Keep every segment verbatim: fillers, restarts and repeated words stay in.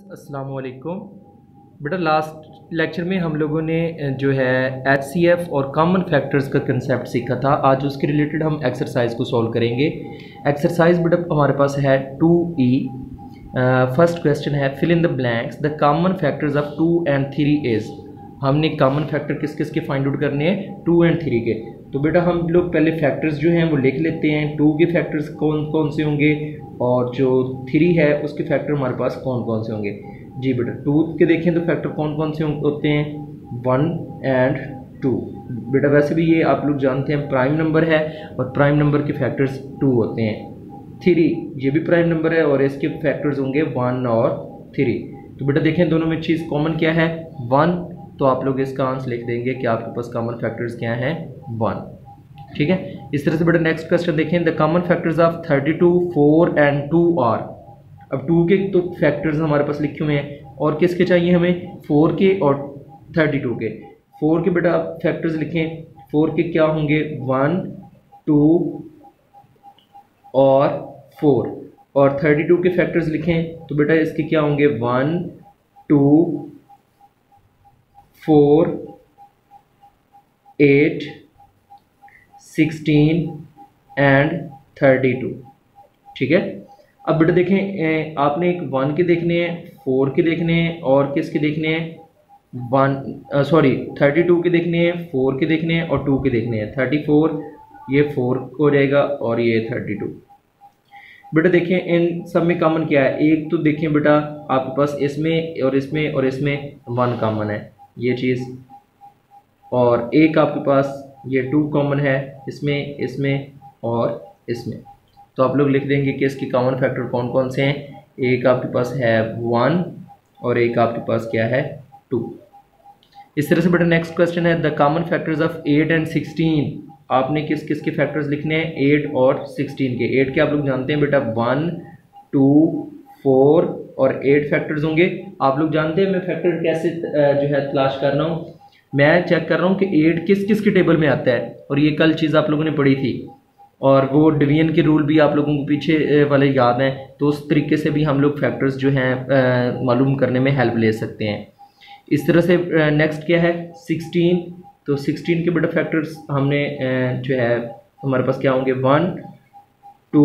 अस्सलाम वालेकुम बेटा। लास्ट लेक्चर में हम लोगों ने जो है एच सी एफ और कॉमन फैक्टर्स का कंसेप्ट सीखा था। आज उसके रिलेटेड हम एक्सरसाइज को सॉल्व करेंगे। एक्सरसाइज बेटा हमारे पास है टू ई। फर्स्ट क्वेश्चन है fill in the blanks the common factors of two and three is. हमने कॉमन फैक्टर किस किस के फाइंड आउट करने हैं, टू एंड थ्री के। तो बेटा हम लोग पहले फैक्टर्स जो हैं वो लिख लेते हैं। टू के फैक्टर्स कौन कौन से होंगे और जो थ्री है उसके फैक्टर हमारे पास कौन कौन से होंगे। जी बेटा टू के देखें तो फैक्टर कौन कौन से होते हैं, वन एंड टू। बेटा वैसे भी ये आप लोग जानते हैं प्राइम नंबर है और प्राइम नंबर के फैक्टर्स टू होते हैं। थ्री ये भी प्राइम नंबर है और इसके फैक्टर्स होंगे वन और थ्री। तो बेटा देखें दोनों में चीज़ कॉमन क्या है, वन। तो आप लोग इसका आंसर लिख देंगे कि आपके पास कॉमन फैक्टर्स क्या हैं, वन। ठीक है। इस तरह से बेटा नेक्स्ट क्वेश्चन देखें the common factors of thirty two, four and two are. अब टू के तो फैक्टर्स हमारे पास लिखे हुए हैं और किसके चाहिए हमें, फोर के और थर्टी टू के। फोर के बेटा फैक्टर्स लिखें, फोर के क्या होंगे, वन टू और फोर। और थर्टी टू के फैक्टर्स लिखें तो बेटा इसके क्या होंगे, one two four eight sixteen and thirty two. ठीक है। अब बेटा देखें आपने एक वन के देखने हैं, फोर के देखने हैं और किसके देखने हैं, वन सॉरी थर्टी टू के देखने हैं, फोर के देखने हैं और टू के देखने हैं। थर्टी फोर ये फोर हो जाएगा और ये थर्टी टू। बेटा देखें इन सब में कॉमन क्या है, एक तो देखें बेटा आपके पास इसमें और इसमें और इसमें वन कॉमन है ये चीज़, और एक आपके पास ये टू कॉमन है इसमें इसमें और इसमें। तो आप लोग लिख देंगे कि इसके कॉमन फैक्टर कौन कौन से हैं। एक आपके पास है वन और एक आपके पास क्या है, टू। इस तरह से बेटा नेक्स्ट क्वेश्चन है the common factors of eight and sixteen. आपने किस किस के फैक्टर्स लिखने हैं, एट और सिक्सटीन के। एट के आप लोग जानते हैं बेटा वन टू फोर और एट फैक्टर्स होंगे। आप लोग जानते हैं मैं फैक्टर कैसे जो है तलाश कर रहा हूँ, मैं चेक कर रहा हूँ कि एट किस किस के टेबल में आता है। और ये कल चीज़ आप लोगों ने पढ़ी थी और वो डिवीजन के रूल भी आप लोगों को पीछे वाले याद हैं। तो उस तरीके से भी हम लोग फैक्टर्स जो हैं मालूम करने में हेल्प ले सकते हैं। इस तरह से नेक्स्ट क्या है, सिक्सटीन। तो सिक्सटीन के बेटा फैक्टर्स हमने जो है हमारे पास क्या होंगे, one two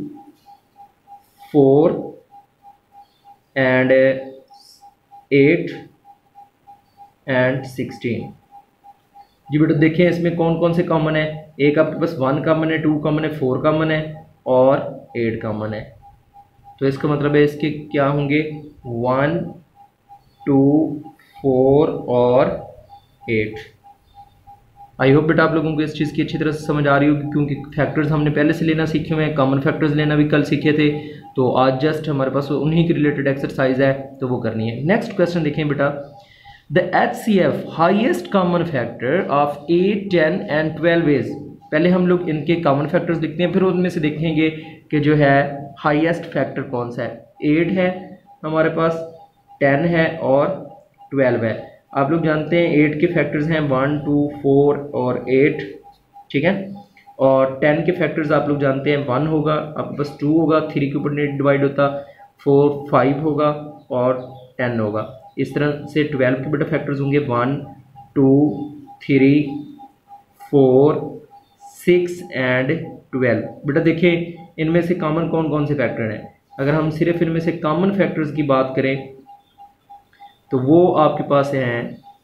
four and eight and sixteen. जी बेटा देखें इसमें कौन कौन से कॉमन है, एक आपके पास वन कॉमन है, टू कॉमन है, फोर कॉमन है और एट कॉमन है। तो इसका मतलब है इसके क्या होंगे, वन टू फोर और एट। आई होप बेटा आप लोगों को इस चीज़ की अच्छी तरह से समझ आ रही होगी, क्योंकि फैक्टर्स हमने पहले से लेना सीखे हुए हैं, कॉमन फैक्टर्स लेना भी कल सीखे थे। तो आज जस्ट हमारे पास उन्हीं के रिलेटेड एक्सरसाइज है तो वो करनी है। नेक्स्ट क्वेश्चन देखें बेटा the H C F highest common factor of eight ten and twelve is. पहले हम लोग इनके कॉमन फैक्टर्स देखते हैं, फिर उनमें से देखेंगे कि जो है हाईएस्ट फैक्टर कौन सा है। एट है हमारे पास, टेन है और ट्वेल्व है। आप लोग जानते हैं एट के फैक्टर्स हैं वन टू फोर और एट। ठीक है। और टेन के फैक्टर्स आप लोग जानते हैं वन होगा, आपके पास टू होगा, थ्री के ऊपर नहीं डिवाइड होता, फोर फाइव होगा और टेन होगा। इस तरह से ट्वेल्व के बेटा फैक्टर्स होंगे one two three four six and twelve. बेटा देखें इनमें से कॉमन कौन कौन से फैक्टर हैं। अगर हम सिर्फ इनमें से कॉमन फैक्टर्स की बात करें तो वो आपके पास हैं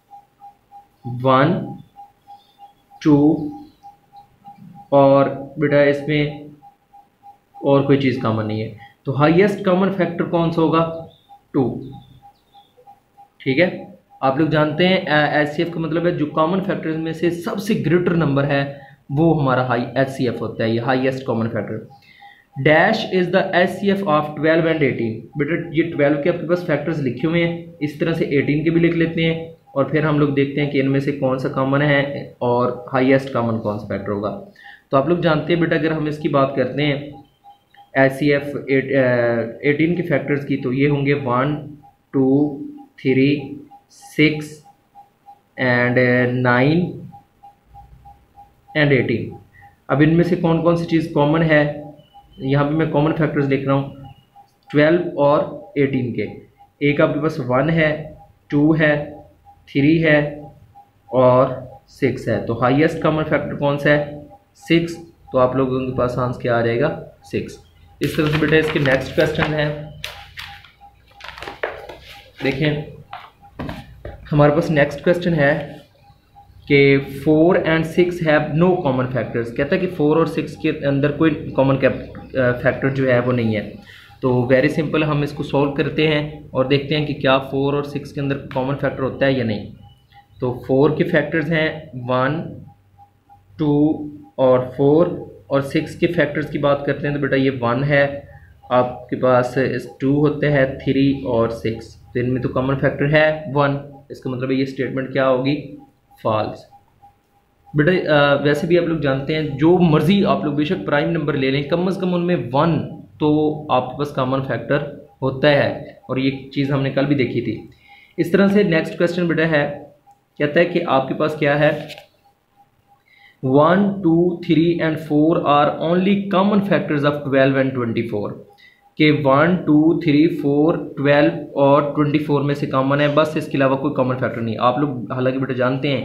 वन टू और बेटा इसमें और कोई चीज़ कॉमन नहीं है। तो हाईएस्ट कॉमन फैक्टर कौन सा होगा, टू। ठीक है। आप लोग जानते हैं एच सी एफ का मतलब है जो कॉमन फैक्टर्स में से सबसे ग्रेटर नंबर है वो हमारा हाई एच सी एफ होता है, ये highest common factor. Dash is the H C F of twelve and eighteen. बेटा ये ट्वेल्व के आपके पास फैक्टर्स लिखे हुए हैं, इस तरह से एटीन के भी लिख लेते हैं और फिर हम लोग देखते हैं कि इनमें से कौन सा कॉमन है और हाईएस्ट कॉमन कौन सा फैक्टर होगा। तो आप लोग जानते हैं बेटा अगर हम इसकी बात करते हैं एच सी एफ एटीन के फैक्टर्स की, तो ये होंगे one two three six and nine and eighteen. अब इनमें से कौन कौन सी चीज़ कॉमन है, यहाँ पे मैं कॉमन फैक्टर्स लिख रहा हूँ ट्वेल्व और एटीन के। एक आपके पास वन है, टू है, थ्री है और सिक्स है। तो हाईएस्ट कॉमन फैक्टर कौन सा है? सिक्स। तो आप लोगों के पास आंसर क्या आ जाएगा? सिक्स। इस तरह से बेटा इसके नेक्स्ट क्वेश्चन है, देखें हमारे पास नेक्स्ट क्वेश्चन है कि four and six have no common factors. कहता है कि फोर और सिक्स के अंदर कोई कॉमन फैक्टर जो है वो नहीं है। तो वेरी सिंपल, हम इसको सॉल्व करते हैं और देखते हैं कि क्या फोर और सिक्स के अंदर कॉमन फैक्टर होता है या नहीं। तो फोर के फैक्टर्स हैं वन, टू और फोर, और सिक्स के फैक्टर्स की बात करते हैं तो बेटा ये वन है, आपके पास टू होते हैं, थ्री और सिक्स। तो इनमें तो कॉमन फैक्टर है वन। इसका मतलब ये स्टेटमेंट क्या होगी? फॉल्स। बेटा वैसे भी आप लोग जानते हैं जो मर्जी आप लोग बेशक प्राइम नंबर ले लें, कम से कम उनमें वन तो आपके पास कॉमन फैक्टर होता है, और ये चीज़ हमने कल भी देखी थी। इस तरह से नेक्स्ट क्वेश्चन बेटा है, कहता है कि आपके पास क्या है, one, two, three and four are only common factors of twelve and twenty four. के one, two, three, four, twelve और ट्वेंटी फोर में से कॉमन है, बस इसके अलावा कोई कॉमन फैक्टर नहीं। आप लोग हालांकि बेटा जानते हैं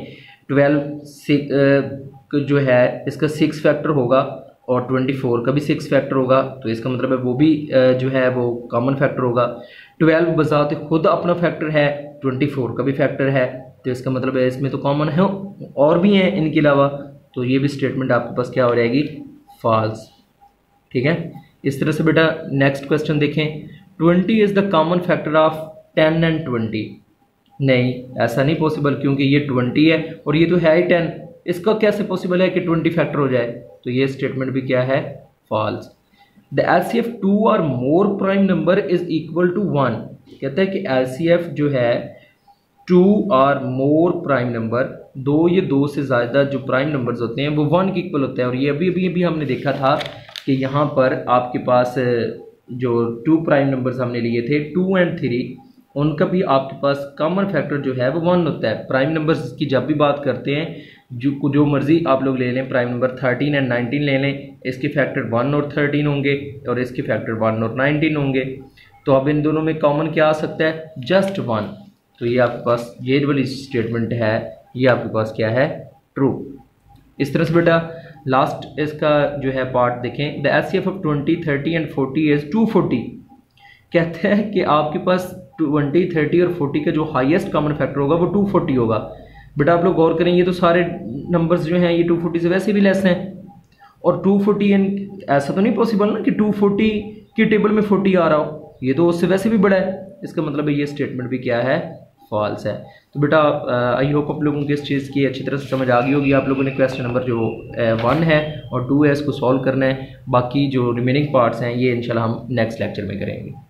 ट्वेल्व जो है इसका सिक्स फैक्टर होगा और ट्वेंटी फोर का भी सिक्स फैक्टर होगा, तो इसका मतलब है वो भी जो है वो कॉमन फैक्टर होगा। ट्वेल्व बजाते खुद अपना फैक्टर है, ट्वेंटी फोर का भी फैक्टर है, तो इसका मतलब है इसमें तो कॉमन है और भी हैं इनके अलावा। तो ये भी स्टेटमेंट आपके पास क्या हो जाएगी? फॉल्स। ठीक है। इस तरह से बेटा नेक्स्ट क्वेश्चन देखें, twenty is the common factor of ten and twenty. नहीं, ऐसा नहीं पॉसिबल, क्योंकि ये ट्वेंटी है और ये तो है ही टेन, इसका कैसे पॉसिबल है कि ट्वेंटी फैक्टर हो जाए? तो ये स्टेटमेंट भी क्या है? False. The L C F two or more prime number is equal to one. कहता है कि एल सी एफ जो है to or more prime number, दो ये दो से ज़्यादा जो प्राइम नंबर्स होते हैं वो वन के इक्वल होता है। और ये अभी अभी अभी हमने देखा था कि यहाँ पर आपके पास जो टू प्राइम नंबर्स हमने लिए थे, टू एंड थ्री, उनका भी आपके पास कॉमन फैक्टर जो है वो वन होता है। प्राइम नंबर्स की जब भी बात करते हैं, जो जो मर्जी आप लोग ले लें, prime number thirteen and nineteen ले लें, इसके फैक्टर वन और थर्टीन होंगे और इसके फैक्टर वन और नाइनटीन होंगे। तो अब इन दोनों में कॉमन क्या आ सकता है? Just one. तो ये आपके पास ये वाली स्टेटमेंट है, ये आपके पास क्या है? ट्रू। इस तरह से बेटा लास्ट इसका जो है पार्ट देखें, the H C F of twenty, thirty and forty is two forty. कहते हैं कि आपके पास ट्वेंटी, थर्टी और फोर्टी का जो हाईएस्ट कॉमन फैक्टर होगा वो टू फोर्टी होगा। बेटा आप लोग गौर करें, ये तो सारे नंबर्स जो हैं ये टू फोर्टी से वैसे भी लेस हैं, और टू फोर्टी ऐसा तो नहीं पॉसिबल ना कि टू फोर्टी की टेबल में फोर्टी आ रहा हो, ये तो उससे वैसे भी बड़ा है। इसका मतलब है ये स्टेटमेंट भी क्या है? फॉल्स है। तो बेटा आई होप आप लोगों को इस चीज़ की अच्छी तरह से समझ आ गई होगी। आप लोगों ने क्वेश्चन नंबर जो वन है और टू है इसको सॉल्व करना है, बाकी जो रिमेनिंग पार्ट्स हैं ये इंशाल्लाह हम नेक्स्ट लेक्चर में करेंगे।